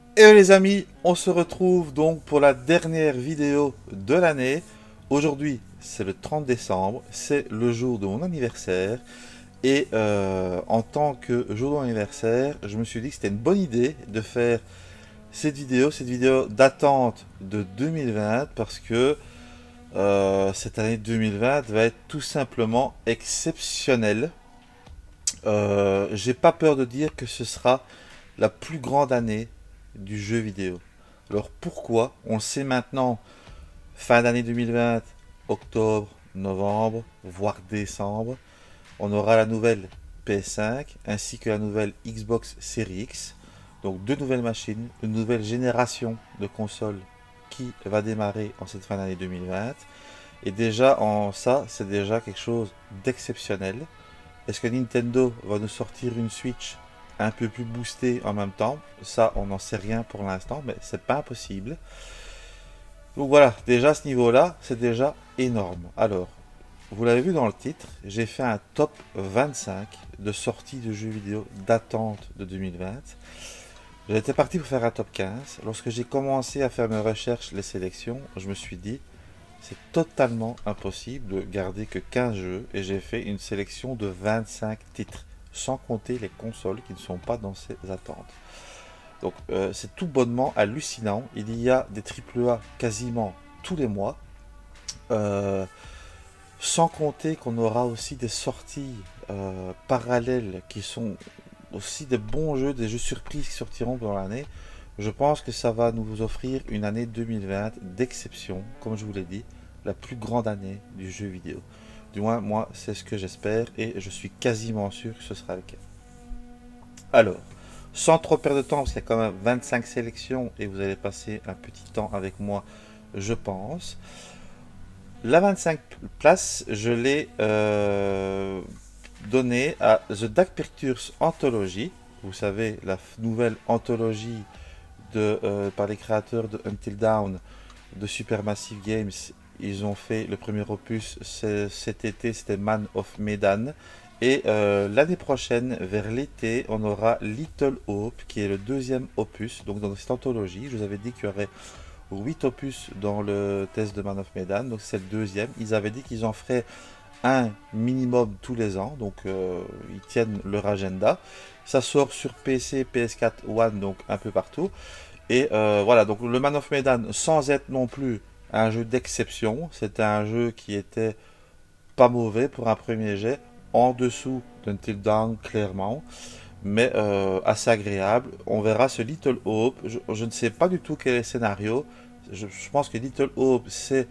Et les amis, on se retrouve donc pour la dernière vidéo de l'année. Aujourd'hui, c'est le 30 décembre, c'est le jour de mon anniversaire. Et en tant que jour de mon anniversaire, je me suis dit que c'était une bonne idée de faire cette vidéo d'attente de 2020 parce que cette année 2020 va être tout simplement exceptionnelle. J'ai pas peur de dire que ce sera la plus grande année du jeu vidéo. Alors pourquoi? On le sait maintenant, fin d'année 2020, octobre, novembre, voire décembre, on aura la nouvelle PS5 ainsi que la nouvelle Xbox Series X. Donc deux nouvelles machines, une nouvelle génération de consoles qui va démarrer en cette fin d'année 2020. Et déjà en ça, c'est déjà quelque chose d'exceptionnel. Est-ce que Nintendo va nous sortir une Switch un peu plus boostée en même temps? Ça, on n'en sait rien pour l'instant, mais c'est pas impossible. Donc voilà, déjà à ce niveau-là, c'est déjà énorme. Alors, vous l'avez vu dans le titre, j'ai fait un top 25 de sorties de jeux vidéo d'attente de 2020. J'étais parti pour faire un top 15. Lorsque j'ai commencé à faire mes recherches, les sélections, je me suis dit, c'est totalement impossible de garder que 15 jeux et j'ai fait une sélection de 25 titres, sans compter les consoles qui ne sont pas dans ces attentes. Donc c'est tout bonnement hallucinant. Il y a des AAA quasiment tous les mois, euh, sans compter qu'on aura aussi des sorties parallèles qui sont aussi des bons jeux, des jeux surprises qui sortiront dans l'année. Je pense que ça va nous offrir une année 2020 d'exception, comme je vous l'ai dit, la plus grande année du jeu vidéo. Du moins, moi, c'est ce que j'espère et je suis quasiment sûr que ce sera le cas. Alors, sans trop perdre de temps, parce qu'il y a quand même 25 sélections et vous allez passer un petit temps avec moi, je pense. La 25 place, je l'ai donnée à The Dark Pictures Anthology. Vous savez, la nouvelle anthologie par les créateurs de Until Dawn de Supermassive Games. Ils ont fait le premier opus cet été, c'était Man of Medan. Et l'année prochaine, vers l'été, on aura Little Hope, qui est le deuxième opus. Donc dans cette anthologie, je vous avais dit qu'il y aurait 8 opus dans le test de Man of Medan. Donc c'est le deuxième. Ils avaient dit qu'ils en feraient un minimum tous les ans. Donc ils tiennent leur agenda. Ça sort sur PC, PS4, One, donc un peu partout. Et voilà, donc le Man of Medan, sans être non plus un jeu d'exception, c'était un jeu qui était pas mauvais pour un premier jet, en dessous d'Until Dawn clairement, mais assez agréable. On verra ce Little Hope, je ne sais pas du tout quel est le scénario, je pense que Little Hope c'est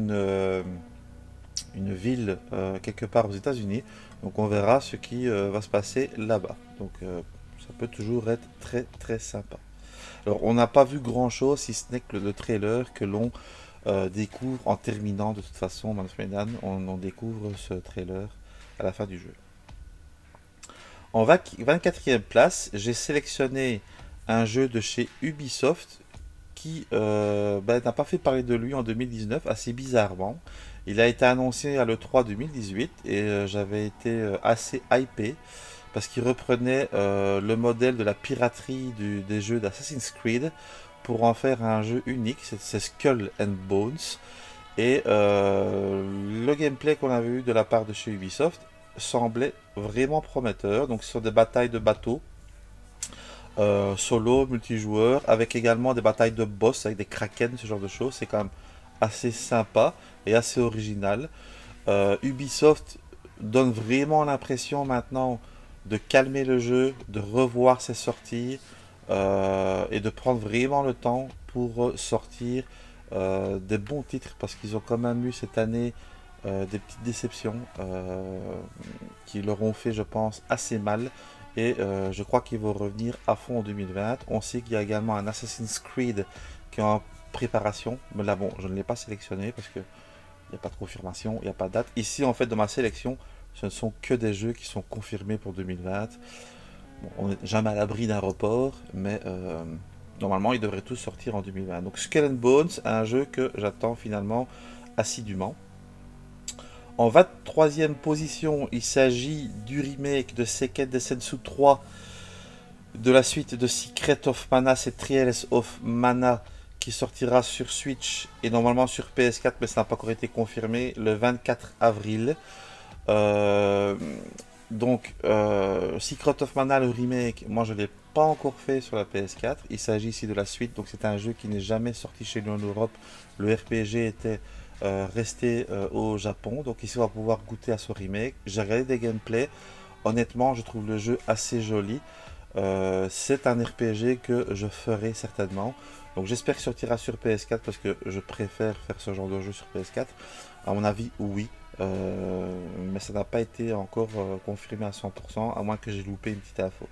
une ville quelque part aux États-Unis, donc on verra ce qui va se passer là-bas. Donc ça peut toujours être très très sympa. Alors, on n'a pas vu grand chose si ce n'est que le trailer que l'on découvre en terminant de toute façon Man of Medan. On découvre ce trailer à la fin du jeu. En 24e place, j'ai sélectionné un jeu de chez Ubisoft qui n'a pas fait parler de lui en 2019, assez bizarrement. Il a été annoncé à l'E3 2018 et j'avais été assez hypé parce qu'il reprenait le modèle de la piraterie des jeux d'Assassin's Creed pour en faire un jeu unique, c'est Skull and Bones. Et le gameplay qu'on avait eu de la part de chez Ubisoft semblait vraiment prometteur. Donc ce sont des batailles de bateaux, solo, multijoueur, avec également des batailles de boss avec des kraken, ce genre de choses. C'est quand même assez sympa et assez original. Ubisoft donne vraiment l'impression maintenant de calmer le jeu, de revoir ses sorties et de prendre vraiment le temps pour sortir des bons titres parce qu'ils ont quand même eu cette année des petites déceptions qui leur ont fait, je pense, assez mal. Et je crois qu'ils vont revenir à fond en 2020. On sait qu'il y a également un Assassin's Creed qui est en préparation. Mais là, bon, je ne l'ai pas sélectionné parce que il n'y a pas de confirmation, il n'y a pas de date. Ici, en fait, dans ma sélection, ce ne sont que des jeux qui sont confirmés pour 2020. Bon, on n'est jamais à l'abri d'un report, mais normalement, ils devraient tous sortir en 2020. Donc, Skull and Bones, un jeu que j'attends finalement assidûment. En 23e position, il s'agit du remake de Seiken Densetsu 3 de la suite de Secret of Mana, c'est Trials of Mana qui sortira sur Switch et normalement sur PS4, mais ça n'a pas encore été confirmé, le 24 avril. Euh, Secret of Mana, le remake, moi je ne l'ai pas encore fait sur la PS4. Il s'agit ici de la suite, donc c'est un jeu qui n'est jamais sorti chez nous en Europe. Le RPG était resté au Japon, donc ici on va pouvoir goûter à ce remake. J'ai regardé des gameplays, honnêtement je trouve le jeu assez joli. C'est un RPG que je ferai certainement. Donc j'espère qu'il sortira sur PS4 parce que je préfère faire ce genre de jeu sur PS4. À mon avis, oui. Mais ça n'a pas été encore confirmé à 100%, à moins que j'ai loupé une petite info.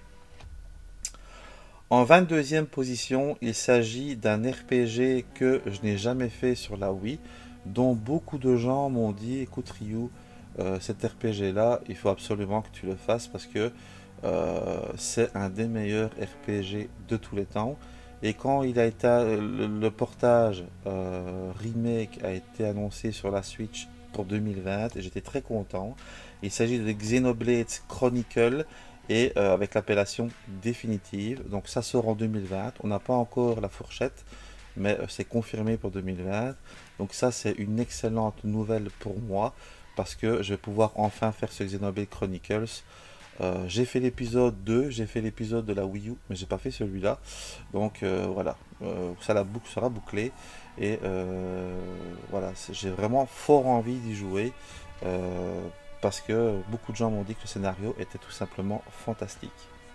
En 22e position, il s'agit d'un RPG que je n'ai jamais fait sur la Wii, dont beaucoup de gens m'ont dit, écoute Ryu, cet RPG là, il faut absolument que tu le fasses parce que c'est un des meilleurs RPG de tous les temps. Et quand il a été le portage remake a été annoncé sur la Switch pour 2020, et j'étais très content. Il s'agit de Xenoblade Chronicle et avec l'appellation définitive. Donc ça sort en 2020. On n'a pas encore la fourchette, mais c'est confirmé pour 2020. Donc ça c'est une excellente nouvelle pour moi parce que je vais pouvoir enfin faire ce Xenoblade Chronicles. J'ai fait l'épisode 2, j'ai fait l'épisode de la Wii U, mais j'ai pas fait celui-là. Donc voilà, ça la boucle sera bouclée. Et voilà, j'ai vraiment fort envie d'y jouer. Parce que beaucoup de gens m'ont dit que le scénario était tout simplement fantastique.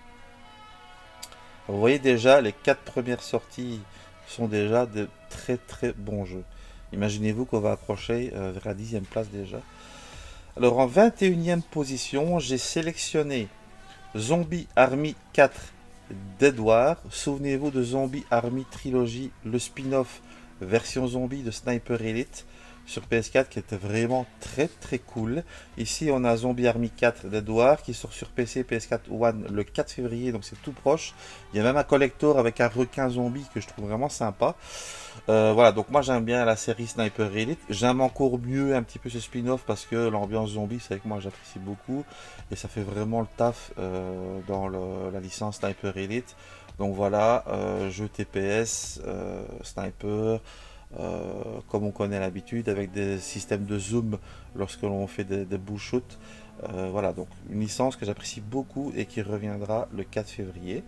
Vous voyez déjà, les 4 premières sorties sont déjà de très très bons jeux. Imaginez-vous qu'on va approcher vers la 10e place déjà. Alors en 21e position, j'ai sélectionné Zombie Army 4 d'Edward. Souvenez-vous de Zombie Army Trilogy, le spin-off version zombie de Sniper Elite sur PS4 qui était vraiment très très cool. Ici on a Zombie Army 4 d'Edward qui sort sur PC, PS4 One le 4 février, donc c'est tout proche. Il y a même un collector avec un requin zombie que je trouve vraiment sympa. Voilà, donc moi j'aime bien la série Sniper Elite. J'aime encore mieux un petit peu ce spin-off parce que l'ambiance zombie, c'est vrai que moi j'apprécie beaucoup et ça fait vraiment le taf dans la licence Sniper Elite. Donc voilà, jeu TPS, sniper, comme on connaît l'habitude, avec des systèmes de zoom lorsque l'on fait des bullshoots. Voilà, donc une licence que j'apprécie beaucoup et qui reviendra le 4 février.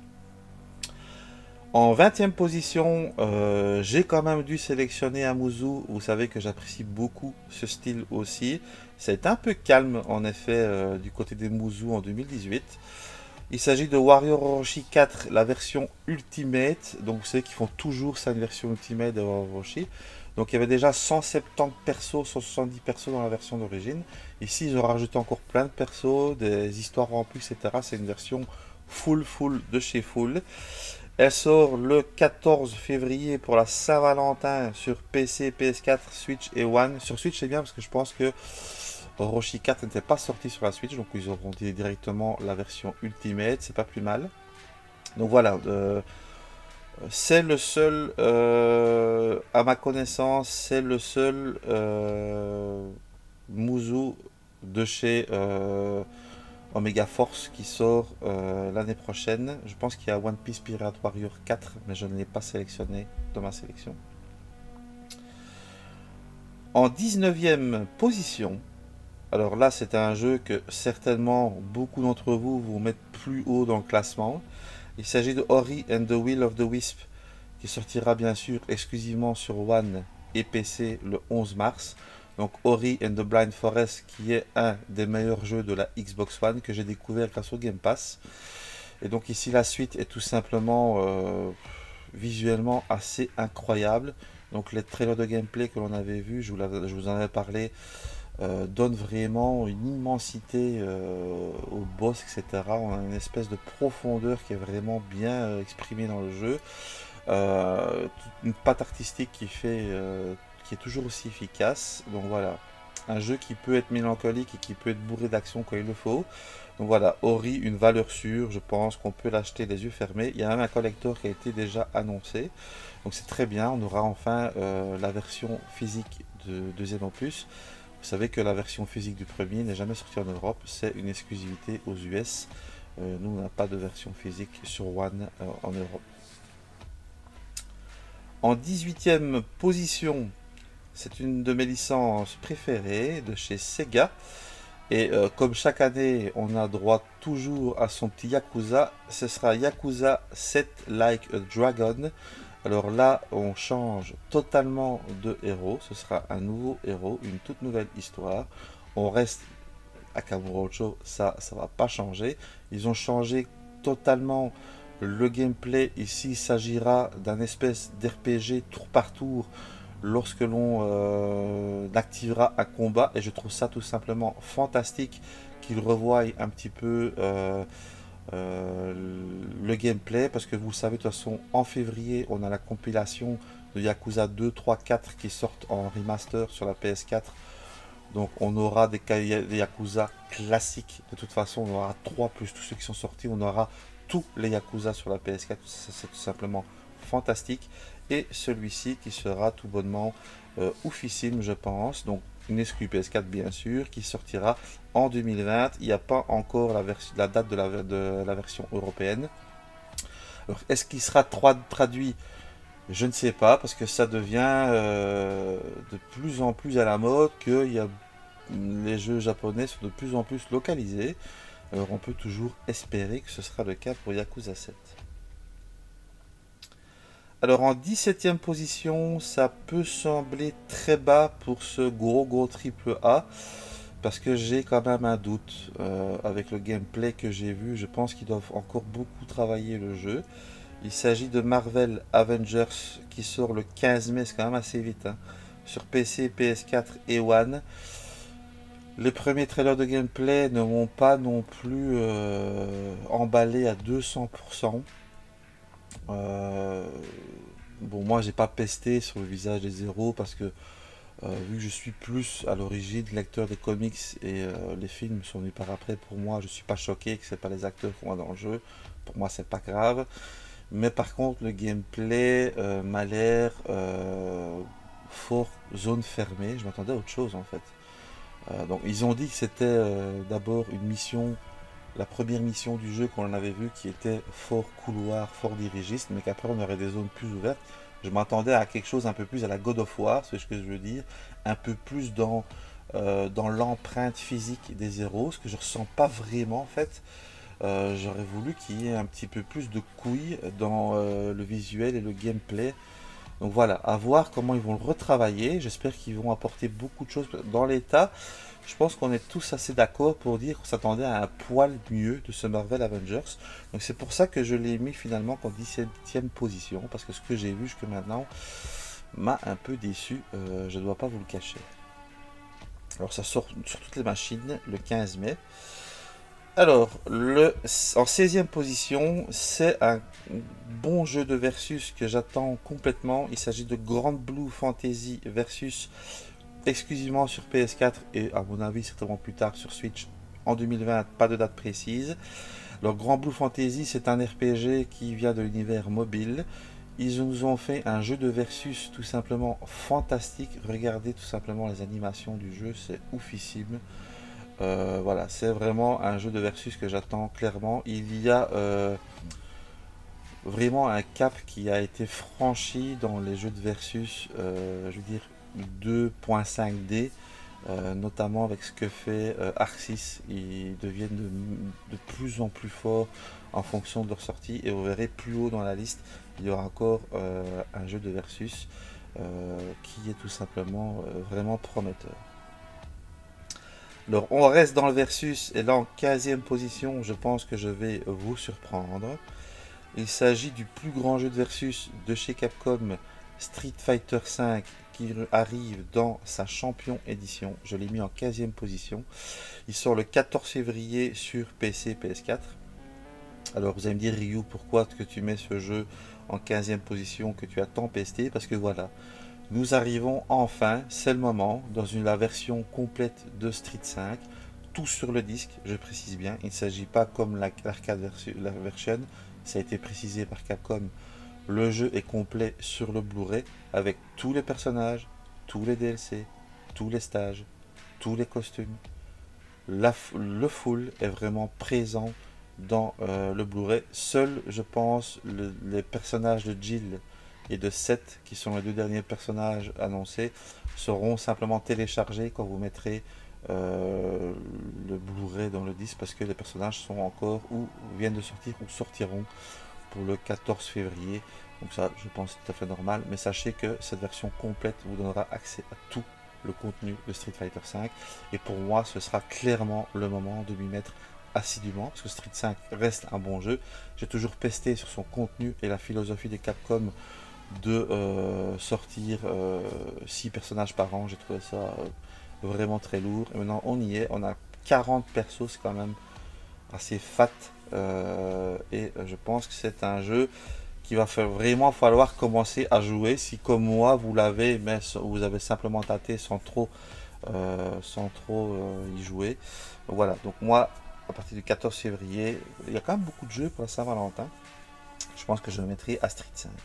En 20e position, j'ai quand même dû sélectionner Amuzu. Vous savez que j'apprécie beaucoup ce style aussi. C'est un peu calme en effet du côté des Muzu en 2018. Il s'agit de Warrior Orochi 4, la version Ultimate. Donc vous savez qu'ils font toujours ça, une version Ultimate de Warrior Orochi. Donc il y avait déjà 170 persos, 170 persos dans la version d'origine. Ici ils ont rajouté encore plein de persos, des histoires en plus, etc. C'est une version full de chez full. Elle sort le 14 février pour la Saint-Valentin sur PC, PS4, Switch et One. Sur Switch c'est bien parce que je pense que Orochi 4 n'était pas sorti sur la Switch, donc ils auront dit directement la version Ultimate, c'est pas plus mal. Donc voilà, c'est le seul, à ma connaissance, c'est le seul Muzu de chez Omega Force qui sort l'année prochaine. Je pense qu'il y a One Piece Pirate Warrior 4, mais je ne l'ai pas sélectionné dans ma sélection. En 19e position, alors là c'est un jeu que certainement beaucoup d'entre vous vont mettre plus haut dans le classement. Il s'agit de Ori and the Will of the Wisp, qui sortira bien sûr exclusivement sur One et PC le 11 mars. Donc Ori and the Blind Forest, qui est un des meilleurs jeux de la Xbox One que j'ai découvert grâce au Game Pass. Et donc ici la suite est tout simplement visuellement assez incroyable. Donc les trailers de gameplay que l'on avait vus, je vous en avais parlé, donnent vraiment une immensité au boss, etc. On a une espèce de profondeur qui est vraiment bien exprimée dans le jeu. Une patte artistique qui est toujours aussi efficace. Donc voilà, un jeu qui peut être mélancolique et qui peut être bourré d'action quand il le faut. Donc voilà, Ori, une valeur sûre, je pense qu'on peut l'acheter les yeux fermés. Il y a même un collector qui a été déjà annoncé. Donc c'est très bien, on aura enfin la version physique de deuxième opus. Vous savez que la version physique du premier n'est jamais sortie en Europe, c'est une exclusivité aux US. Nous, on n'a pas de version physique sur One en Europe. En 18e position, c'est une de mes licences préférées de chez Sega. Et comme chaque année, on a droit toujours à son petit Yakuza. Ce sera Yakuza 7 Like a Dragon. Alors là, on change totalement de héros. Ce sera un nouveau héros, une toute nouvelle histoire. On reste à Kamurocho, ça va pas changer. Ils ont changé totalement le gameplay. Ici, il s'agira d'un espèce d'RPG tour par tour lorsque l'on activera un combat, et je trouve ça tout simplement fantastique qu'ils revoient un petit peu le gameplay, parce que vous savez, de toute façon, en février, on a la compilation de Yakuza 2, 3, 4 qui sortent en remaster sur la PS4. Donc on aura des Yakuza classiques. De toute façon, on aura 3 plus tous ceux qui sont sortis. On aura tous les Yakuza sur la PS4. C'est tout simplement fantastique. Et celui-ci qui sera tout bonnement oufissime, je pense. Donc une exclu PS4 bien sûr, qui sortira en 2020. Il n'y a pas encore la date de la version européenne. Est-ce qu'il sera traduit? Je ne sais pas, parce que ça devient de plus en plus à la mode, que les jeux japonais sont de plus en plus localisés. Alors on peut toujours espérer que ce sera le cas pour Yakuza 7. Alors en 17e position, ça peut sembler très bas pour ce gros triple A, parce que j'ai quand même un doute avec le gameplay que j'ai vu. Je pense qu'ils doivent encore beaucoup travailler le jeu. Il s'agit de Marvel Avengers qui sort le 15 mai, c'est quand même assez vite, hein, sur PC, PS4 et One. Les premiers trailers de gameplay ne m'ont pas non plus emballé à 200%. Bon, moi j'ai pas pesté sur le visage des héros, parce que vu que je suis plus à l'origine lecteur des comics, et les films sont venus par après, pour moi je suis pas choqué que c'est pas les acteurs qu'on voit dans le jeu. Pour moi c'est pas grave. Mais par contre, le gameplay m'a l'air fort zone fermée. Je m'attendais à autre chose en fait. Donc ils ont dit que c'était d'abord une mission, la première mission du jeu qu'on avait vu, qui était fort couloir, fort dirigiste, mais qu'après on aurait des zones plus ouvertes. Je m'attendais à quelque chose un peu plus à la God of War, c'est ce que je veux dire, un peu plus dans l'empreinte physique des héros, ce que je ressens pas vraiment en fait. J'aurais voulu qu'il y ait un petit peu plus de couilles dans le visuel et le gameplay. Donc voilà, à voir comment ils vont le retravailler. J'espère qu'ils vont apporter beaucoup de choses. Dans l'état, je pense qu'on est tous assez d'accord pour dire qu'on s'attendait à un poil mieux de ce Marvel Avengers. Donc c'est pour ça que je l'ai mis finalement en 17e position, parce que ce que j'ai vu jusque maintenant m'a un peu déçu, je ne dois pas vous le cacher. Alors ça sort sur toutes les machines le 15 mai. Alors, en 16e position, c'est un bon jeu de versus que j'attends complètement. Il s'agit de Grand Blue Fantasy versus, exclusivement sur PS4 et à mon avis certainement plus tard sur Switch en 2020, pas de date précise. Alors Grand Blue Fantasy, c'est un RPG qui vient de l'univers mobile. Ils nous ont fait un jeu de versus tout simplement fantastique. Regardez tout simplement les animations du jeu, c'est oufissime. Voilà, c'est vraiment un jeu de versus que j'attends clairement. Il y a vraiment un cap qui a été franchi dans les jeux de versus, je veux dire 2.5D, notamment avec ce que fait Arxis. Ils deviennent de plus en plus forts en fonction de leur sortie, et vous verrez plus haut dans la liste, il y aura encore un jeu de versus qui est tout simplement vraiment prometteur. Alors on reste dans le versus, et là en 15e position, je pense que je vais vous surprendre. Il s'agit du plus grand jeu de versus de chez Capcom, Street Fighter V, qui arrive dans sa Champion Edition. Je l'ai mis en 15e position. Il sort le 14 février sur PC, PS4. Alors vous allez me dire, Ryu, pourquoi que tu mets ce jeu en 15e position, que tu as tant pesté? Parce que voilà, nous arrivons enfin, c'est le moment, dans la version complète de Street 5, tout sur le disque, je précise bien. Il ne s'agit pas comme l'arcade version, ça a été précisé par Capcom. Le jeu est complet sur le Blu-ray, avec tous les personnages, tous les DLC, tous les stages, tous les costumes. Le full est vraiment présent dans le Blu-ray. Seuls, je pense, les personnages de Jill et de Seth, qui sont les deux derniers personnages annoncés, seront simplement téléchargés quand vous mettrez le Blu-ray dans le disque, parce que les personnages sont encore ou viennent de sortir ou sortiront pour le 14 février. Donc ça, je pense, tout à fait normal. Mais sachez que cette version complète vous donnera accès à tout le contenu de Street Fighter V. Et pour moi, ce sera clairement le moment de m'y mettre assidûment, parce que Street 5 reste un bon jeu. J'ai toujours pesté sur son contenu et la philosophie de Capcom de sortir 6 personnages par an. J'ai trouvé ça vraiment très lourd. Et maintenant, on y est. On a 40 persos, c'est quand même assez fat. Et je pense que c'est un jeu qui va vraiment falloir commencer à jouer si comme moi vous l'avez, mais vous avez simplement tâté sans trop y jouer. Donc voilà, donc moi à partir du 14 février, il y a quand même beaucoup de jeux pour la Saint-Valentin. Je pense que je le mettrai à Street 5.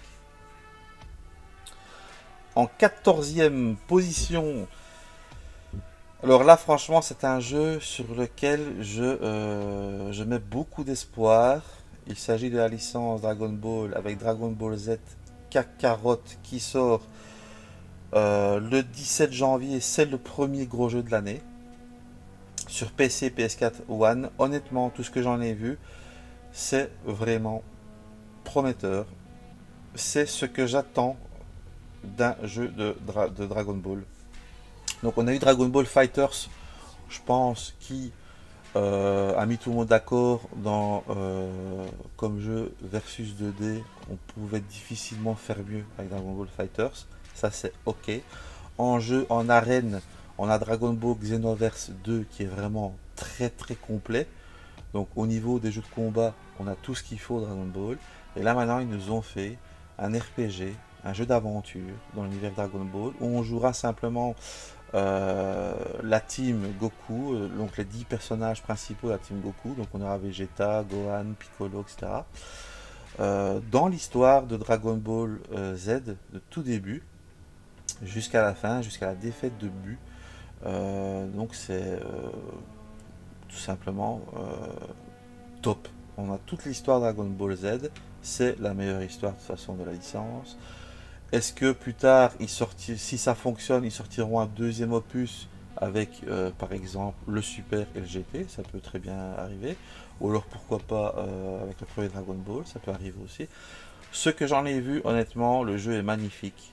En 14e position, alors là franchement c'est un jeu sur lequel je mets beaucoup d'espoir. Il s'agit de la licence Dragon Ball avec Dragon Ball Z Kakarot qui sort le 17 janvier. C'est le premier gros jeu de l'année sur PC, PS4, One. Honnêtement, tout ce que j'en ai vu, c'est vraiment prometteur. C'est ce que j'attends d'un jeu de Dragon Ball. Donc on a eu Dragon Ball Fighters, je pense, qui a mis tout le monde d'accord dans comme jeu versus 2D, on pouvait difficilement faire mieux avec Dragon Ball Fighters, ça c'est ok. En jeu, en arène, on a Dragon Ball Xenoverse 2 qui est vraiment très très complet. Donc au niveau des jeux de combat, on a tout ce qu'il faut Dragon Ball. Et là maintenant ils nous ont fait un RPG, un jeu d'aventure dans l'univers Dragon Ball où on jouera simplement la team Goku, donc les 10 personnages principaux de la team Goku, donc on aura Vegeta, Gohan, Piccolo, etc. Dans l'histoire de Dragon Ball Z, de tout début jusqu'à la fin, jusqu'à la défaite de Buu. Donc c'est tout simplement top. On a toute l'histoire de Dragon Ball Z, c'est la meilleure histoire de toute façon de la licence. Est-ce que plus tard, si ça fonctionne, ils sortiront un deuxième opus avec, par exemple, le Super et le GT, ça peut très bien arriver. Ou alors, pourquoi pas, avec le premier Dragon Ball, ça peut arriver aussi. Ce que j'en ai vu, honnêtement, le jeu est magnifique.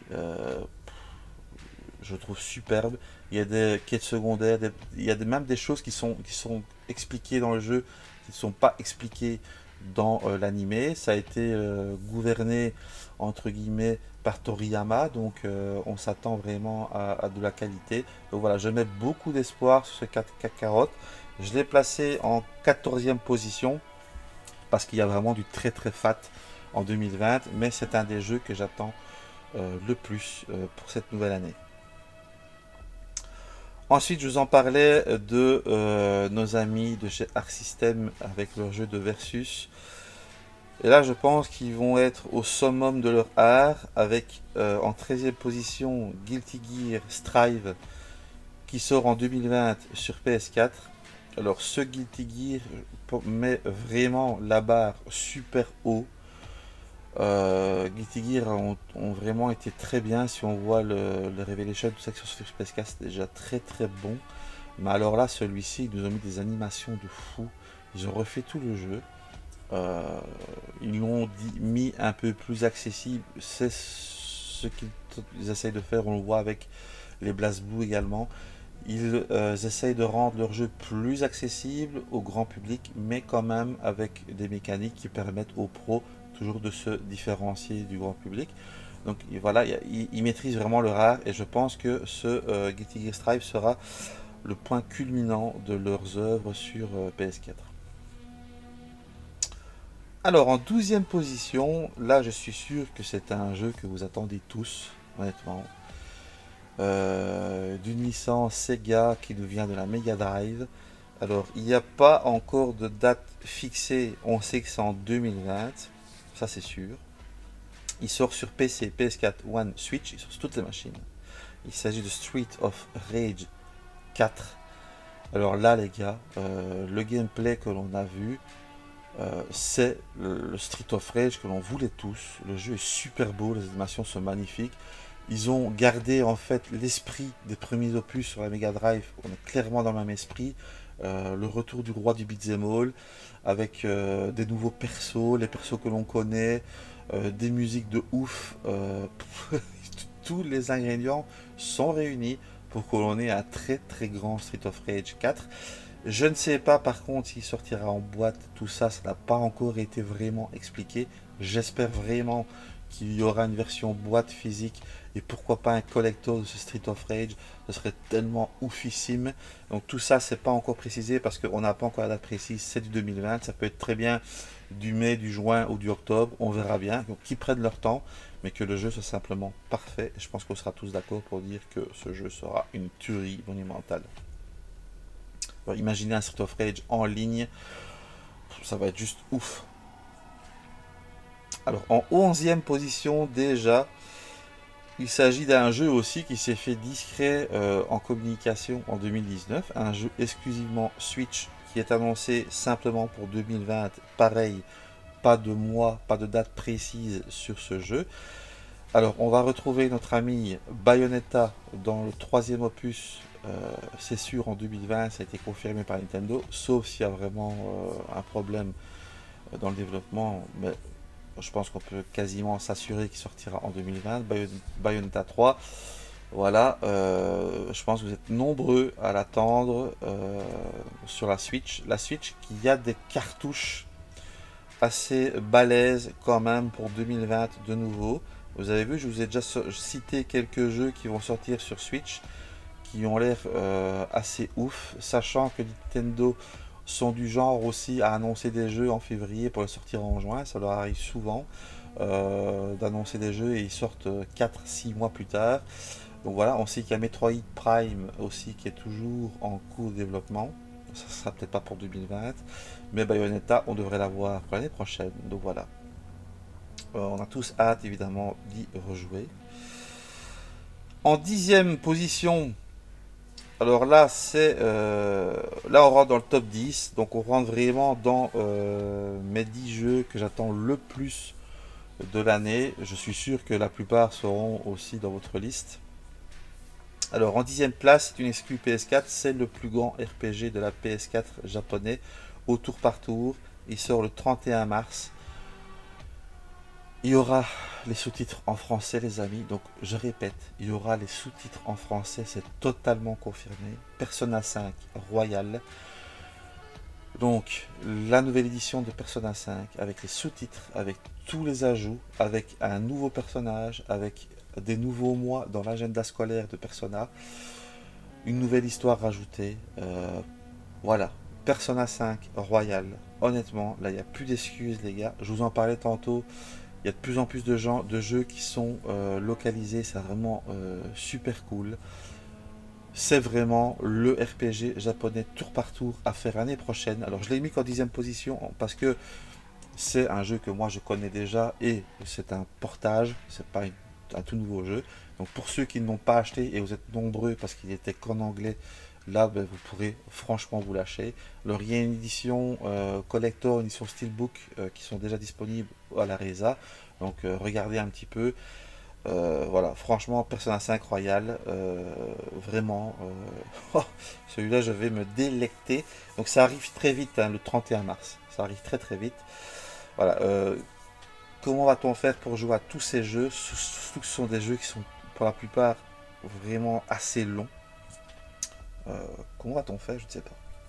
Je trouve superbe. Il y a des quêtes secondaires, il y a même des choses qui sont expliquées dans le jeu, qui ne sont pas expliquées dans l'animé. Ça a été gouverné, entre guillemets, par Toriyama, donc on s'attend vraiment à de la qualité. Donc voilà, je mets beaucoup d'espoir sur ce Kakarot. Je l'ai placé en 14e position parce qu'il y a vraiment du très très fat en 2020, mais c'est un des jeux que j'attends le plus pour cette nouvelle année. Ensuite, je vous en parlais de nos amis de chez Arc System avec leur jeu de Versus. Et là, je pense qu'ils vont être au summum de leur art avec en 13e position Guilty Gear Strive qui sort en 2020 sur PS4. Alors, ce Guilty Gear met vraiment la barre super haut. Guilty Gear ont vraiment été très bien. Si on voit le Revelation, tout ça sur PS4, c'est déjà très très bon. Mais alors là, celui-ci, ils nous ont mis des animations de fou. Ils ont refait tout le jeu. Ils l'ont mis un peu plus accessible. C'est ce qu'ils essayent de faire. On le voit avec les BlazBlue également. Ils essayent de rendre leur jeu plus accessible au grand public, mais quand même avec des mécaniques qui permettent aux pros toujours de se différencier du grand public. Donc voilà, ils maîtrisent vraiment leur art et je pense que ce Guilty Gear Strive sera le point culminant de leurs œuvres sur PS4. Alors en 12e position, là je suis sûr que c'est un jeu que vous attendez tous, honnêtement. D'une licence Sega qui nous vient de la Mega Drive. Alors il n'y a pas encore de date fixée, on sait que c'est en 2020, ça c'est sûr. Il sort sur PC, PS4, One, Switch, il sort sur toutes les machines. Il s'agit de Street of Rage 4. Alors là les gars, le gameplay que l'on a vu, C'est le Street of Rage que l'on voulait tous. Le jeu est super beau, les animations sont magnifiques. Ils ont gardé en fait l'esprit des premiers opus sur la Mega Drive. On est clairement dans le même esprit. Le retour du roi du beat'em all avec des nouveaux persos, les persos que l'on connaît, des musiques de ouf. Tous les ingrédients sont réunis pour que l'on ait un très très grand Street of Rage 4. Je ne sais pas par contre s'il sortira en boîte, tout ça, ça n'a pas encore été vraiment expliqué. J'espère vraiment qu'il y aura une version boîte physique et pourquoi pas un collector de ce Street of Rage, ce serait tellement oufissime. Donc tout ça c'est pas encore précisé parce qu'on n'a pas encore la date précise, c'est du 2020, ça peut être très bien du mai, du juin ou du octobre, on verra bien. Donc qu'ils prennent leur temps, mais que le jeu soit simplement parfait. Et je pense qu'on sera tous d'accord pour dire que ce jeu sera une tuerie monumentale. Alors, imaginez un Street of Rage en ligne, ça va être juste ouf. Alors en 11e position déjà, il s'agit d'un jeu aussi qui s'est fait discret en communication en 2019, un jeu exclusivement Switch qui est annoncé simplement pour 2020, pareil, pas de mois, pas de date précise sur ce jeu. Alors on va retrouver notre ami Bayonetta dans le 3e opus, c'est sûr en 2020, ça a été confirmé par Nintendo, sauf s'il y a vraiment un problème dans le développement, mais je pense qu'on peut quasiment s'assurer qu'il sortira en 2020. Bayonetta 3, voilà, je pense que vous êtes nombreux à l'attendre sur la Switch. La Switch qui a des cartouches assez balèzes quand même pour 2020 de nouveau. Vous avez vu, je vous ai déjà cité quelques jeux qui vont sortir sur Switch qui ont l'air assez ouf, sachant que Nintendo sont du genre aussi à annoncer des jeux en février pour les sortir en juin. Ça leur arrive souvent d'annoncer des jeux et ils sortent 4-6 mois plus tard. Donc voilà, on sait qu'il y a Metroid Prime aussi qui est toujours en cours de développement. Ça sera peut-être pas pour 2020, mais Bayonetta, on devrait l'avoir pour l'année prochaine. Donc voilà. On a tous hâte évidemment d'y rejouer. En 10e position, alors là, là on rentre dans le top 10, donc on rentre vraiment dans mes 10 jeux que j'attends le plus de l'année. Je suis sûr que la plupart seront aussi dans votre liste. Alors en 10e place, c'est une exclue PS4, c'est le plus grand RPG de la PS4 japonais, au tour par tour. Il sort le 31 mars. Il y aura les sous-titres en français, les amis. Donc, je répète, il y aura les sous-titres en français, c'est totalement confirmé. Persona 5 Royal. Donc, la nouvelle édition de Persona 5 avec les sous-titres, avec tous les ajouts, avec un nouveau personnage, avec des nouveaux mois dans l'agenda scolaire de Persona, une nouvelle histoire rajoutée. Voilà, Persona 5 Royal. Honnêtement, là, il n'y a plus d'excuses, les gars. Je vous en parlais tantôt. Il y a de plus en plus de jeux qui sont localisés, c'est vraiment super cool. C'est vraiment le RPG japonais tour par tour à faire l'année prochaine. Alors je l'ai mis qu'en 10e position parce que c'est un jeu que moi je connais déjà et c'est un portage, c'est pas un tout nouveau jeu. Donc pour ceux qui ne l'ont pas acheté, et vous êtes nombreux parce qu'il était qu'en anglais, là ben, vous pourrez franchement vous lâcher. Alors il y a une édition collector, une édition steelbook qui sont déjà disponibles à la Reza, donc regardez un petit peu. Voilà, franchement Persona 5 Royal, vraiment celui-là je vais me délecter. Donc ça arrive très vite, hein, le 31 mars, ça arrive très très vite. Voilà, comment va-t-on faire pour jouer à tous ces jeux, surtout que ce sont des jeux qui sont pour la plupart vraiment assez longs. Comment va-t-on faire? Je ne sais pas.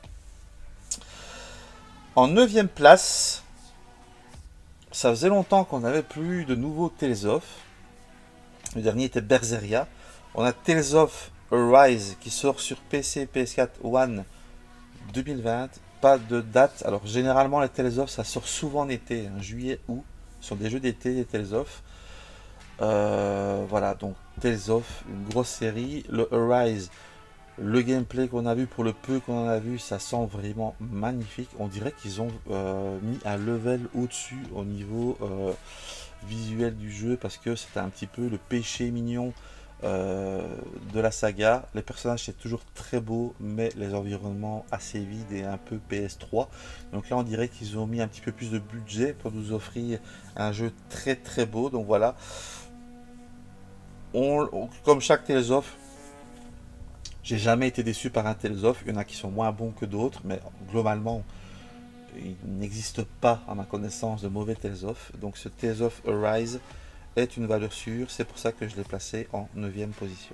En 9e place, ça faisait longtemps qu'on n'avait plus de nouveaux Tales of. Le dernier était Berseria. On a Tales of Arise qui sort sur PC, PS4, One 2020. Pas de date. Alors généralement les Tales of ça sort souvent en été, hein, juillet, août. Ce sont des jeux d'été, les Tales of. Voilà, donc Tales of, une grosse série. Le Arise, le gameplay qu'on a vu, pour le peu qu'on en a vu, ça sent vraiment magnifique. On dirait qu'ils ont mis un level au-dessus au niveau visuel du jeu, parce que c'était un petit peu le péché mignon de la saga. Les personnages c'est toujours très beau, mais les environnements assez vides et un peu PS3. Donc là on dirait qu'ils ont mis un petit peu plus de budget pour nous offrir un jeu très très beau. Donc voilà, comme chaque Tales of, j'ai jamais été déçu par un Tales of. Il y en a qui sont moins bons que d'autres, mais globalement il n'existe pas à ma connaissance de mauvais Tales of. Donc ce Tales of Arise est une valeur sûre, c'est pour ça que je l'ai placé en 9e position.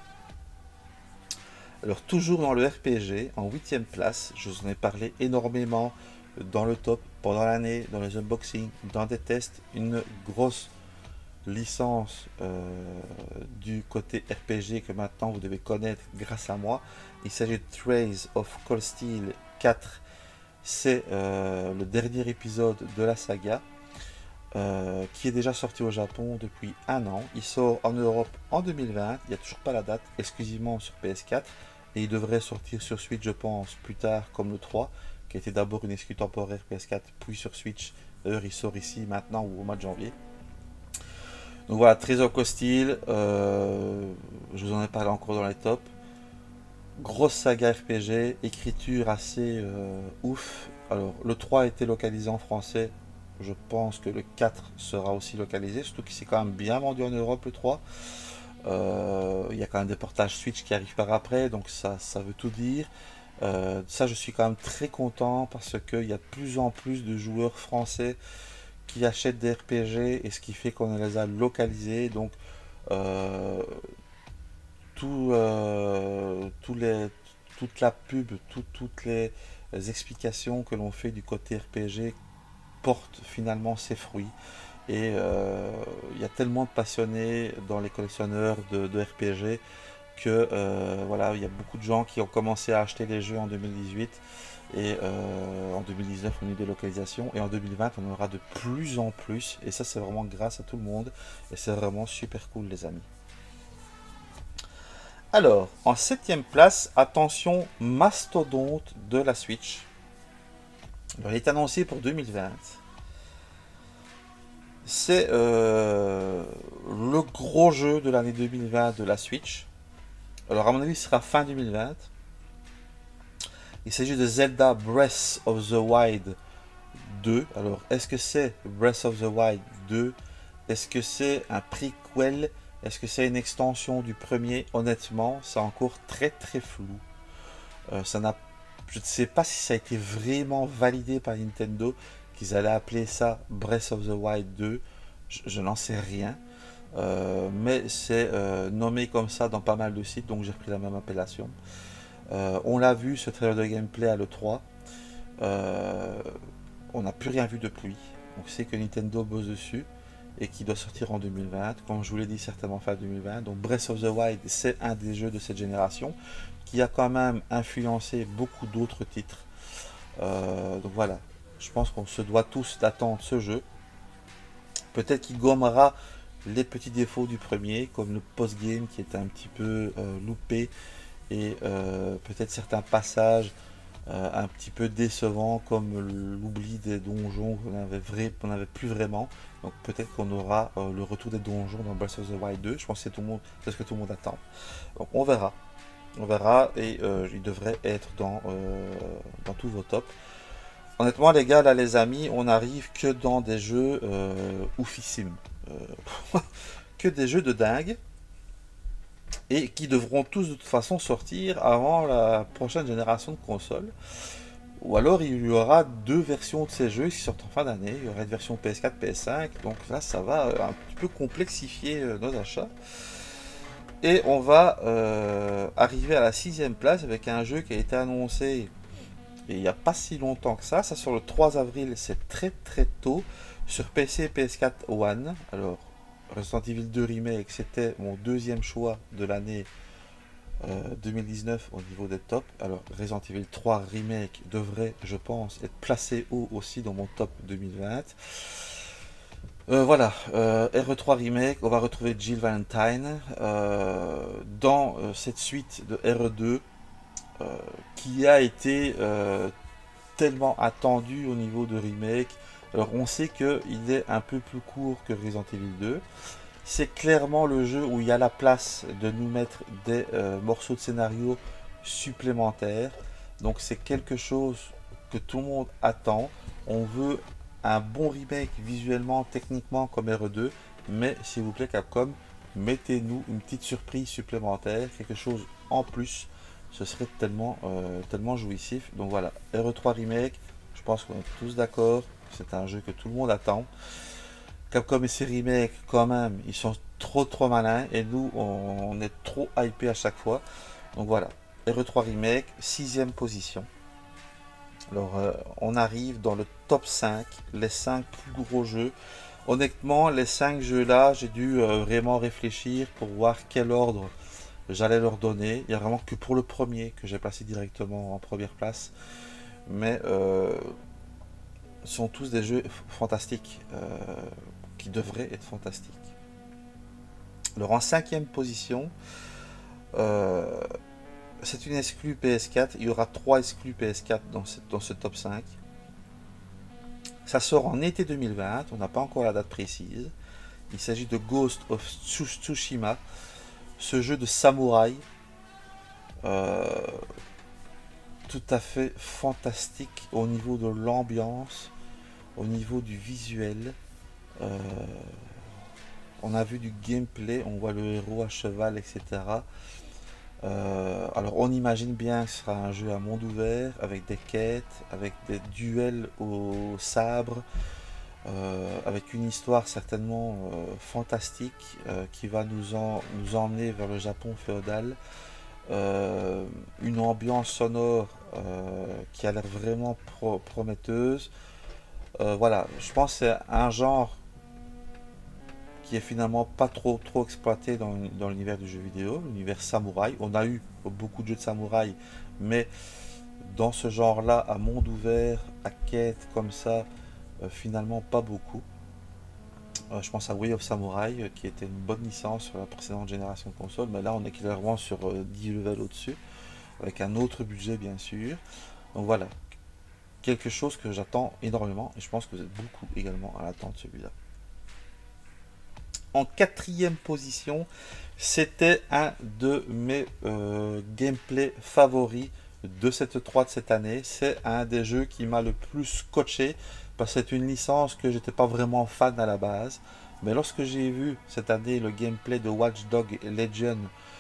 Alors toujours dans le RPG, en 8e place, je vous en ai parlé énormément dans le top, pendant l'année, dans les unboxings, dans des tests, une grosse licence du côté RPG que maintenant vous devez connaître grâce à moi. Il s'agit de Trails of Cold Steel 4, c'est le dernier épisode de la saga. Qui est déjà sorti au Japon depuis un an. Il sort en Europe en 2020, il n'y a toujours pas la date, exclusivement sur PS4, et il devrait sortir sur Switch, je pense, plus tard, comme le 3, qui était d'abord une exclue temporaire PS4, puis sur Switch. D'ailleurs, il sort ici maintenant ou au mois de janvier. Donc voilà, Trésor Hostile, je vous en ai parlé encore dans les tops. Grosse saga RPG, écriture assez ouf. Alors, le 3 a été localisé en français. Je pense que le 4 sera aussi localisé, surtout qu'il s'est quand même bien vendu en Europe le 3. Il y a quand même des portages Switch qui arrivent par après, donc ça veut tout dire. Ça, je suis quand même très content parce qu'il y a de plus en plus de joueurs français qui achètent des RPG et ce qui fait qu'on les a localisés. Donc, tout, toute la pub, toutes les explications que l'on fait du côté RPG porte finalement ses fruits. Et il y a tellement de passionnés dans les collectionneurs de RPG que voilà, il y a beaucoup de gens qui ont commencé à acheter les jeux en 2018 et en 2019 on a eu des localisations et en 2020 on en aura de plus en plus et ça c'est vraiment grâce à tout le monde et c'est vraiment super cool les amis. Alors en 7ème place, attention, mastodonte de la Switch. Alors, il est annoncé pour 2020. C'est le gros jeu de l'année 2020 de la Switch. Alors à mon avis, ce sera fin 2020. Il s'agit de Zelda Breath of the Wild 2. Alors, est-ce que c'est Breath of the Wild 2? Est-ce que c'est un prequel? Est-ce que c'est une extension du premier? Honnêtement, c'est encore très très flou. Je ne sais pas si ça a été vraiment validé par Nintendo, qu'ils allaient appeler ça Breath of the Wild 2. Je n'en sais rien. Mais c'est nommé comme ça dans pas mal de sites, donc j'ai repris la même appellation. On l'a vu, ce trailer de gameplay à l'E3. On n'a plus rien vu depuis. On sait que Nintendo bosse dessus et qui doit sortir en 2020. Comme je vous l'ai dit, certainement fin 2020. Donc Breath of the Wild, c'est un des jeux de cette génération qui a quand même influencé beaucoup d'autres titres. Donc voilà, je pense qu'on se doit tous d'attendre ce jeu. Peut-être qu'il gommera les petits défauts du premier, comme le post-game qui était un petit peu loupé et peut-être certains passages un petit peu décevants, comme l'oubli des donjons qu'on n'avait plus vraiment. Donc peut-être qu'on aura le retour des donjons dans Breath of the Wild 2. Je pense que c'est ce que tout le monde attend. Donc on verra. On verra et il devrait être dans tous vos tops. Honnêtement les gars, là les amis, on arrive que dans des jeux oufissimes. Que des jeux de dingue. Et qui devront tous de toute façon sortir avant la prochaine génération de consoles. Ou alors il y aura deux versions de ces jeux qui sortent en fin d'année. Il y aura une version PS4, PS5. Donc là ça va un petit peu complexifier nos achats. Et on va arriver à la 6ème place avec un jeu qui a été annoncé et il n'y a pas si longtemps que ça. Ça sur le 3 avril, c'est très très tôt. Sur PC et PS4 One. Alors Resident Evil 2 Remake, c'était mon deuxième choix de l'année 2019 au niveau des tops. Alors Resident Evil 3 Remake devrait, je pense, être placé haut aussi dans mon top 2020. Voilà, RE3 Remake, on va retrouver Jill Valentine dans cette suite de RE2 qui a été tellement attendu au niveau de remake. Alors on sait qu'il est un peu plus court que Resident Evil 2. C'est clairement le jeu où il y a la place de nous mettre des morceaux de scénario supplémentaires. Donc c'est quelque chose que tout le monde attend. On veut un bon remake visuellement, techniquement comme RE2, mais s'il vous plaît Capcom, mettez-nous une petite surprise supplémentaire, quelque chose en plus. Ce serait tellement jouissif. Donc voilà, RE3 Remake, je pense qu'on est tous d'accord. C'est un jeu que tout le monde attend. Capcom et ses remakes, quand même, ils sont trop malins. Et nous, on est trop hypé à chaque fois. Donc voilà, RE3 Remake, 6ème position. Alors, on arrive dans le top 5, les 5 plus gros jeux. Honnêtement, les 5 jeux-là, j'ai dû vraiment réfléchir pour voir quel ordre j'allais leur donner. Il n'y a vraiment que pour le premier que j'ai placé directement en première place. Mais ce sont tous des jeux fantastiques, qui devraient être fantastiques. Alors en 5ème position, euh, c'est une exclue PS4. Il y aura 3 exclus PS4 dans ce top 5. Ça sort en été 2020, on n'a pas encore la date précise. Il s'agit de Ghost of Tsushima, ce jeu de samouraï, euh, tout à fait fantastique au niveau de l'ambiance, au niveau du visuel. Euh, on a vu du gameplay, on voit le héros à cheval, etc. Alors on imagine bien que ce sera un jeu à monde ouvert, avec des quêtes, avec des duels au sabre, avec une histoire certainement fantastique qui va nous emmener vers le Japon féodal. Une ambiance sonore qui a l'air vraiment prometteuse. Voilà, je pense que c'est un genre qui est finalement pas trop exploité dans l'univers du jeu vidéo, l'univers samouraï. On a eu beaucoup de jeux de samouraï, mais dans ce genre-là, à monde ouvert, à quête comme ça, finalement pas beaucoup. Je pense à Way of Samurai, qui était une bonne licence sur la précédente génération de consoles, mais là on est clairement sur 10 levels au-dessus, avec un autre budget bien sûr. Donc voilà, quelque chose que j'attends énormément, et je pense que vous êtes beaucoup également à l'attente de celui-là. En 4ème position, c'était un de mes gameplays favoris de cette 3 de cette année. C'est un des jeux qui m'a le plus scotché, parce que c'est une licence que j'étais pas vraiment fan à la base. Mais lorsque j'ai vu cette année le gameplay de Watch Dogs Legion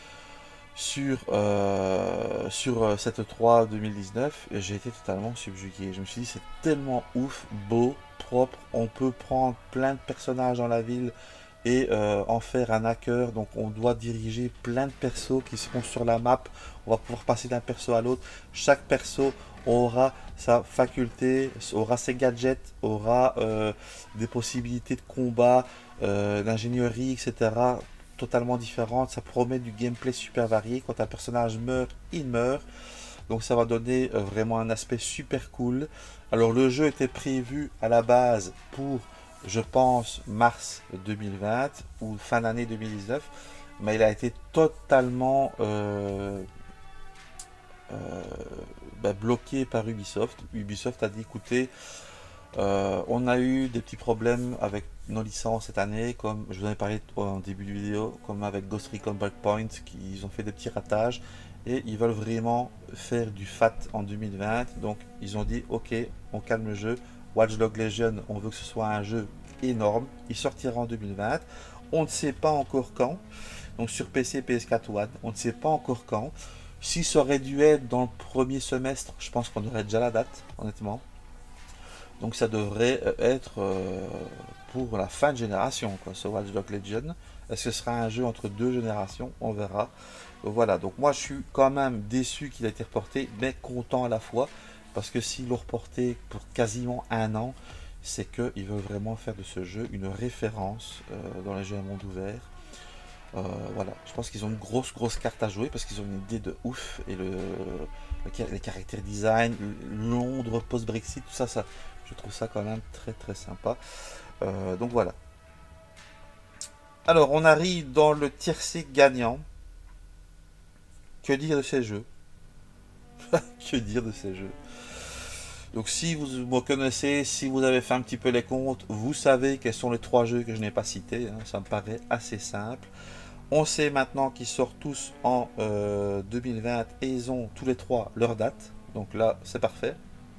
sur cette 3 2019, j'ai été totalement subjugué. Je me suis dit c'est tellement ouf, beau, propre. On peut prendre plein de personnages dans la ville et en faire un hacker. Donc on doit diriger plein de persos qui seront sur la map. On va pouvoir passer d'un perso à l'autre. Chaque perso aura sa faculté, aura ses gadgets, aura des possibilités de combat, d'ingénierie, etc. Totalement différentes. Ça promet du gameplay super varié. Quand un personnage meurt, il meurt. Donc ça va donner vraiment un aspect super cool. Alors le jeu était prévu à la base pour, je pense, mars 2020 ou fin d'année 2019, mais il a été totalement bloqué par Ubisoft. Ubisoft a dit écoutez, on a eu des petits problèmes avec nos licences cette année, comme je vous en ai parlé en début de vidéo, comme avec Ghost Recon Breakpoint, ils ont fait des petits ratages et ils veulent vraiment faire du fat en 2020. Donc ils ont dit ok, on calme le jeu. Watch Dogs Legion, on veut que ce soit un jeu énorme. Il sortira en 2020. On ne sait pas encore quand. Donc sur PC, PS4 One, on ne sait pas encore quand. Si ça aurait dû être dans le premier semestre, je pense qu'on aurait déjà la date, honnêtement. Donc ça devrait être pour la fin de génération, quoi, ce Watch Dogs Legion. Est-ce que ce sera un jeu entre deux générations? On verra. Voilà, donc moi je suis quand même déçu qu'il ait été reporté, mais content à la fois. Parce que s'ils l'ont reporté pour quasiment un an, c'est qu'ils veulent vraiment faire de ce jeu une référence dans les jeux à monde ouvert. Voilà, je pense qu'ils ont une grosse carte à jouer parce qu'ils ont une idée de ouf et les caractères design, Londres post-Brexit, tout ça, je trouve ça quand même très sympa. Donc voilà. Alors on arrive dans le tiercé gagnant. Que dire de ces jeux? Que dire de ces jeux? Donc si vous me connaissez, si vous avez fait un petit peu les comptes, vous savez quels sont les 3 jeux que je n'ai pas cités, hein, ça me paraît assez simple. On sait maintenant qu'ils sortent tous en 2020 et ils ont tous les 3 leur date, donc là c'est parfait.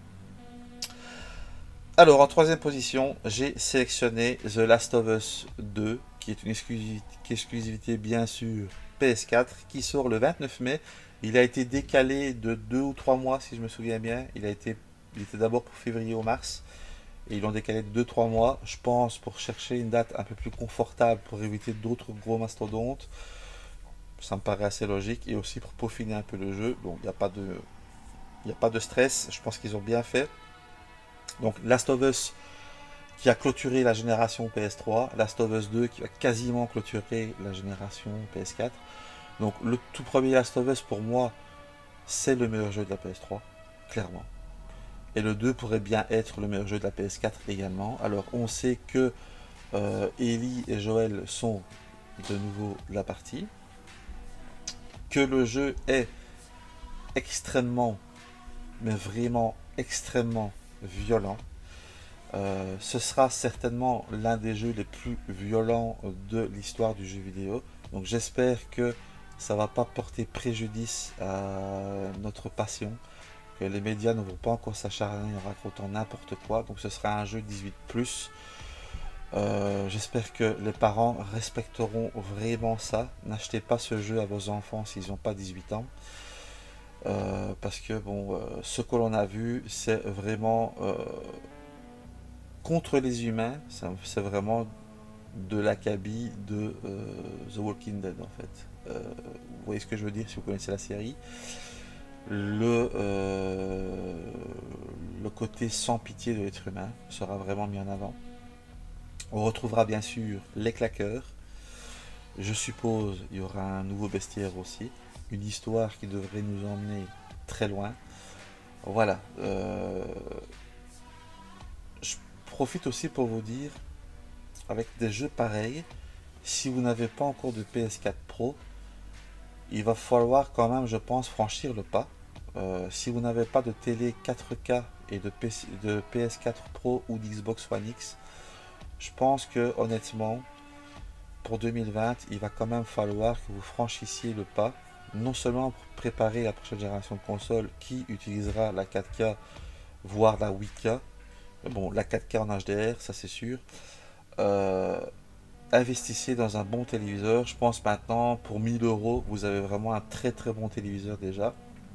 Alors en troisième position, j'ai sélectionné The Last of Us 2, qui est une exclusivité bien sûr PS4, qui sort le 29 mai. Il a été décalé de 2 ou 3 mois si je me souviens bien. Il était d'abord pour février ou mars. Et ils l'ont décalé de 2-3 mois, je pense, pour chercher une date un peu plus confortable, pour éviter d'autres gros mastodontes. Ça me paraît assez logique. Et aussi pour peaufiner un peu le jeu. Donc il n'y a pas de... Il n'y a pas de stress, je pense qu'ils ont bien fait. Donc Last of Us qui a clôturé la génération PS3, Last of Us 2 qui va quasiment clôturer la génération PS4. Donc le tout premier Last of Us pour moi, c'est le meilleur jeu de la PS3, clairement. Et le 2 pourrait bien être le meilleur jeu de la PS4 également. Alors on sait que Ellie et Joel sont de nouveau de la partie, que le jeu est extrêmement, mais vraiment extrêmement violent. Ce sera certainement l'un des jeux les plus violents de l'histoire du jeu vidéo. Donc j'espère que ça va pas porter préjudice à notre passion, que les médias ne vont pas encore s'acharner en racontant n'importe quoi. Donc ce sera un jeu 18+. J'espère que les parents respecteront vraiment ça. N'achetez pas ce jeu à vos enfants s'ils n'ont pas 18 ans. Parce que bon, ce que l'on a vu, c'est vraiment contre les humains. C'est vraiment de l'acabit de The Walking Dead en fait. Vous voyez ce que je veux dire si vous connaissez la série. Le côté sans pitié de l'être humain sera vraiment mis en avant. On retrouvera bien sûr les claqueurs. Je suppose il y aura un nouveau bestiaire aussi. Une histoire qui devrait nous emmener très loin. Voilà. Je profite aussi pour vous dire, avec des jeux pareils, si vous n'avez pas encore de PS4 Pro, il va falloir quand même, je pense, franchir le pas. Si vous n'avez pas de télé 4K et de PS4 Pro ou d'Xbox One X, je pense que honnêtement, pour 2020, il va quand même falloir que vous franchissiez le pas, non seulement pour préparer la prochaine génération de consoles qui utilisera la 4K, voire la 8K. Bon, la 4K en HDR, ça c'est sûr. Investissez dans un bon téléviseur. Je pense maintenant, pour 1000 euros, vous avez vraiment un très très bon téléviseur déjà.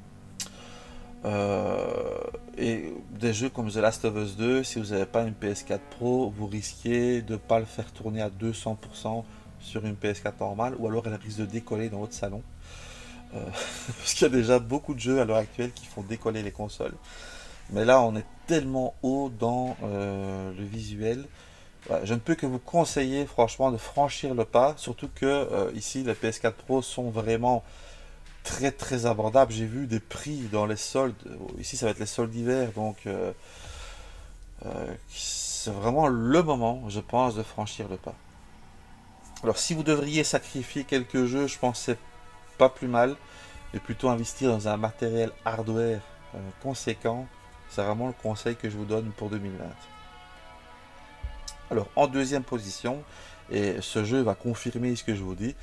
Et des jeux comme The Last of Us 2, si vous n'avez pas une PS4 Pro, vous risquez de ne pas le faire tourner à 200% sur une PS4 normale, ou alors elle risque de décoller dans votre salon. Parce qu'il y a déjà beaucoup de jeux à l'heure actuelle qui font décoller les consoles. Mais là, on est tellement haut dans le visuel. Voilà, je ne peux que vous conseiller franchement de franchir le pas, surtout que ici les PS4 Pro sont vraiment très très abordables. J'ai vu des prix dans les soldes. Ici, ça va être les soldes d'hiver, donc c'est vraiment le moment, je pense, de franchir le pas. Alors, si vous devriez sacrifier quelques jeux, je pense que c'est pas plus mal, et plutôt investir dans un matériel hardware conséquent. C'est vraiment le conseil que je vous donne pour 2020. Alors, en deuxième position, et ce jeu va confirmer ce que je vous dis.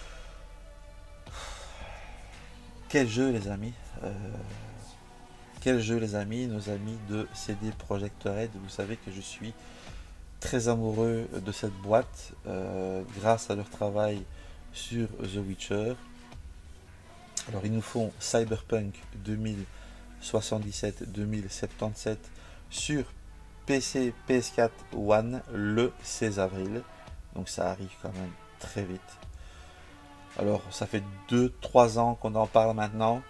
Quel jeu, les amis, quel jeu, les amis, nos amis de CD Projekt Red. Vous savez que je suis très amoureux de cette boîte grâce à leur travail sur The Witcher. Alors, ils nous font Cyberpunk 2077 sur PC, PS4, One le 16 avril. Donc ça arrive quand même très vite. Alors ça fait 2-3 ans qu'on en parle maintenant.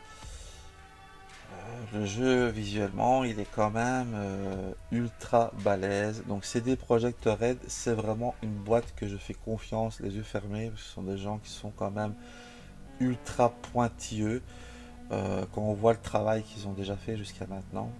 Le jeu visuellement il est quand même ultra balèze. Donc CD Projekt Red, c'est vraiment une boîte que je fais confiance les yeux fermés. Ce sont des gens qui sont quand même ultra pointilleux. Quand on voit le travail qu'ils ont déjà fait jusqu'à maintenant.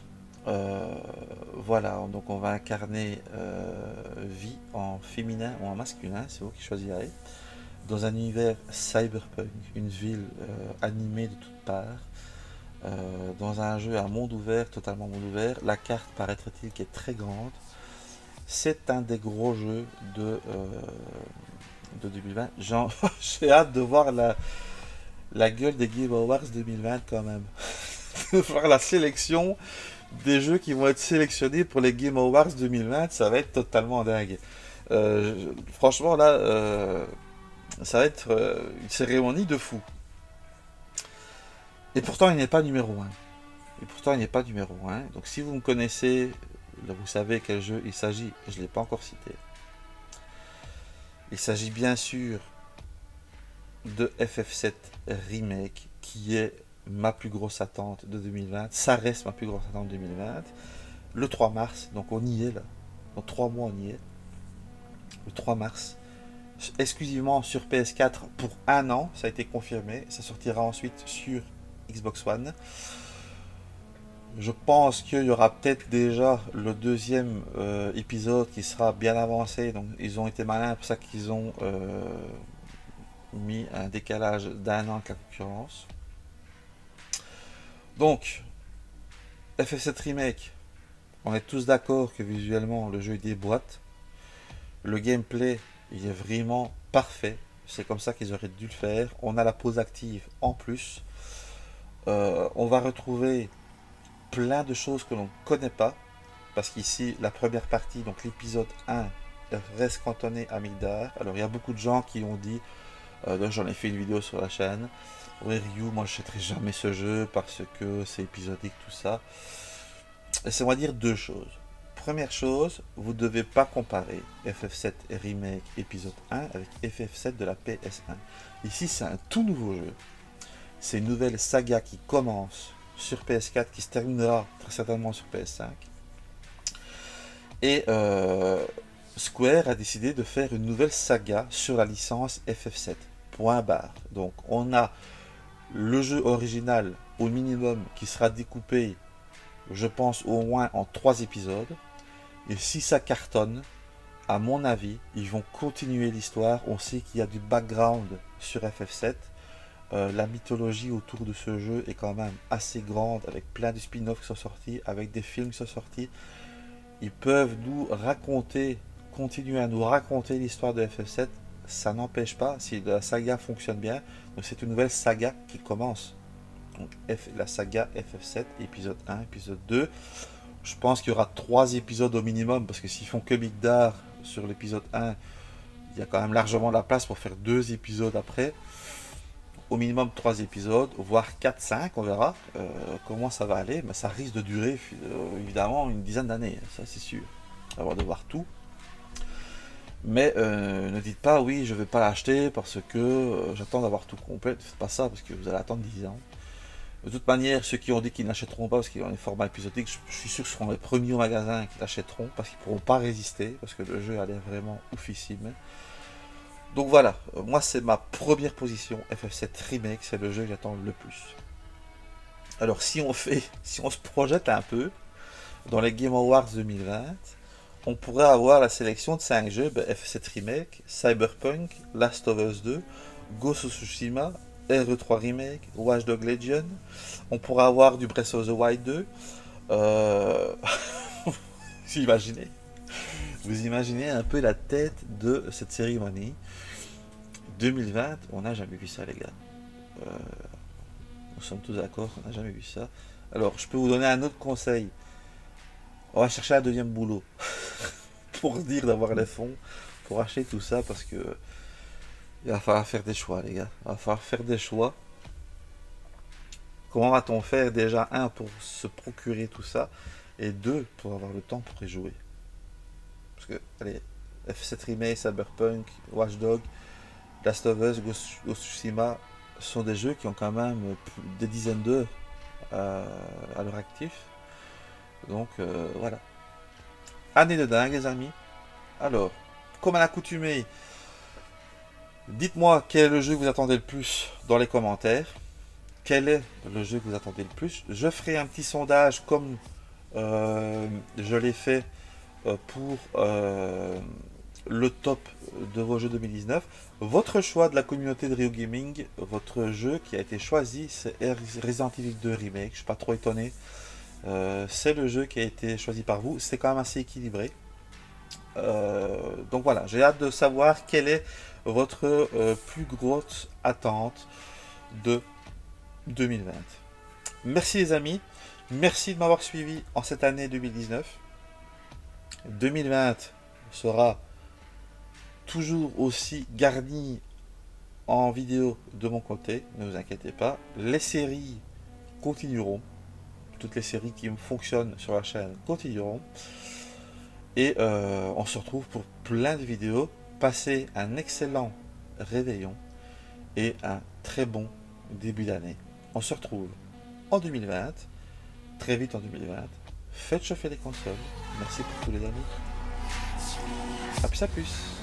Voilà, donc on va incarner Vi en féminin ou en masculin, c'est vous qui choisirez, dans un univers cyberpunk, une ville animée de toutes parts, dans un jeu à monde ouvert, totalement monde ouvert. La carte, paraîtrait-il, qui est très grande. C'est un des gros jeux de 2020. J'ai hâte de voir la gueule des Game Awards 2020 quand même. De voir la sélection des jeux qui vont être sélectionnés pour les Game Awards 2020, ça va être totalement dingue. Franchement là, ça va être une cérémonie de fou. Et pourtant il n'est pas numéro 1. Et pourtant il n'est pas numéro 1. Donc si vous me connaissez, vous savez quel jeu il s'agit. Je ne l'ai pas encore cité. Il s'agit bien sûr de FF7 Remake, qui est ma plus grosse attente de 2020. Ça reste ma plus grosse attente de 2020. Le 3 mars, donc on y est là. Dans 3 mois on y est. Le 3 mars. Exclusivement sur PS4 pour 1 an, ça a été confirmé. Ça sortira ensuite sur Xbox One. Je pense qu'il y aura peut-être déjà le deuxième épisode qui sera bien avancé. Donc ils ont été malins, pour ça qu'ils ont mis un décalage d'1 an avec la concurrence. Donc, FF7 Remake, on est tous d'accord que visuellement le jeu déboîte. Le gameplay, il est vraiment parfait. C'est comme ça qu'ils auraient dû le faire. On a la pause active en plus. On va retrouver plein de choses que l'on ne connaît pas. Parce qu'ici, la première partie, donc l'épisode 1, reste cantonné à Midgar. Alors, il y a beaucoup de gens qui ont dit, j'en ai fait une vidéo sur la chaîne, oui Ryu, moi je n'achèterai jamais ce jeu parce que c'est épisodique, tout ça. Laissez-moi dire deux choses. Première chose, vous ne devez pas comparer FF7 Remake épisode 1 avec FF7 de la PS1. Ici, c'est un tout nouveau jeu. C'est une nouvelle saga qui commence sur PS4, qui se terminera très certainement sur PS5. Et Square a décidé de faire une nouvelle saga sur la licence FF7. Point barre. Donc, on a le jeu original au minimum qui sera découpé, je pense, au moins en 3 épisodes. Et si ça cartonne, à mon avis, ils vont continuer l'histoire. On sait qu'il y a du background sur FF7. La mythologie autour de ce jeu est quand même assez grande, avec plein de spin-offs qui sont sortis, avec des films qui sont sortis. Ils peuvent nous raconter, continuer à nous raconter l'histoire de FF7. Ça n'empêche pas, si la saga fonctionne bien. Donc c'est une nouvelle saga qui commence. Donc la saga FF7, épisode 1, épisode 2. Je pense qu'il y aura 3 épisodes au minimum, parce que s'ils font que Midgar sur l'épisode 1, il y a quand même largement la place pour faire 2 épisodes après. Au minimum 3 épisodes, voire 4-5, on verra comment ça va aller. Mais ça risque de durer évidemment une dizaine d'années, ça c'est sûr. Avant de voir tout. Mais ne dites pas oui, je ne vais pas l'acheter parce que j'attends d'avoir tout complet. Ne faites pas ça parce que vous allez attendre 10 ans. De toute manière, ceux qui ont dit qu'ils n'achèteront pas parce qu'ils ont des formats épisodiques, je suis sûr que ce seront les premiers au magasin qui l'achèteront parce qu'ils ne pourront pas résister, parce que le jeu a l'air vraiment oufissime. Donc voilà, moi c'est ma première position, FF7 Remake, c'est le jeu que j'attends le plus. Alors si on se projette un peu dans les Game Awards 2020, on pourrait avoir la sélection de 5 jeux, FF7 Remake, Cyberpunk, Last of Us 2, Ghost of Tsushima, RE3 Remake, Watch Dogs Legion. On pourrait avoir du Breath of the Wild 2. Vous imaginez un peu la tête de cette cérémonie. 2020, on n'a jamais vu ça, les gars. Nous sommes tous d'accord, on n'a jamais vu ça. Alors, je peux vous donner un autre conseil. On va chercher un deuxième boulot. Pour dire d'avoir les fonds, pour acheter tout ça, parce que il va falloir faire des choix, les gars. Il va falloir faire des choix. Comment va-t-on faire déjà, un, pour se procurer tout ça, et deux, pour avoir le temps pour y jouer. Parce que, allez, F7 Remake, Cyberpunk, Watch Dogs, Last of Us, Ghost of Tsushima sont des jeux qui ont quand même des dizaines d'heures à leur actif. Donc, voilà. Année de dingue, les amis. Alors, comme à l'accoutumée, dites-moi quel est le jeu que vous attendez le plus dans les commentaires. Quel est le jeu que vous attendez le plus? Je ferai un petit sondage comme je l'ai fait pour le top de vos jeux 2019. Votre choix de la communauté de Rio Gaming, votre jeu qui a été choisi, c'est Resident Evil 2 Remake. Je suis pas trop étonné. C'est le jeu qui a été choisi par vous. C'est quand même assez équilibré. Donc voilà, j'ai hâte de savoir quelle est votre plus grosse attente de 2020. Merci les amis. Merci de m'avoir suivi en cette année 2019. 2020 sera toujours aussi garni en vidéo de mon côté, ne vous inquiétez pas. Les séries continueront. Toutes les séries qui fonctionnent sur la chaîne continueront. Et on se retrouve pour plein de vidéos. Passez un excellent réveillon et un très bon début d'année. On se retrouve en 2020, très vite en 2020. Faites chauffer les consoles. Merci pour tous les amis. À plus à plus.